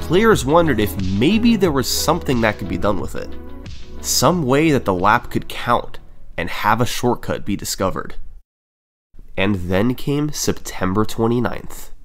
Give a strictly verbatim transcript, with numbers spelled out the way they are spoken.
players wondered if maybe there was something that could be done with it. Some way that the lap could count and have a shortcut be discovered. And then came September twenty-ninth.